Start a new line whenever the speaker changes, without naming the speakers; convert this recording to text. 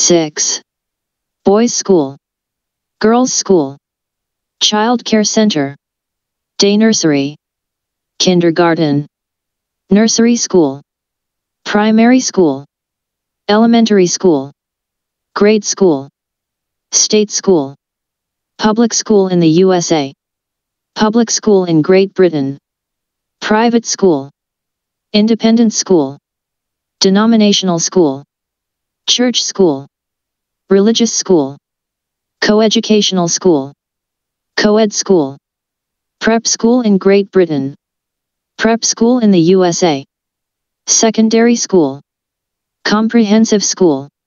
6. Boys' school, girls' school, child care center, day nursery, kindergarten, nursery school, primary school, elementary school, grade school, state school, public school in the USA, public school in Great Britain, private school, independent school, denominational school, church school, religious school, coeducational school, co-ed school, prep school in Great Britain, prep school in the USA, secondary school, comprehensive school,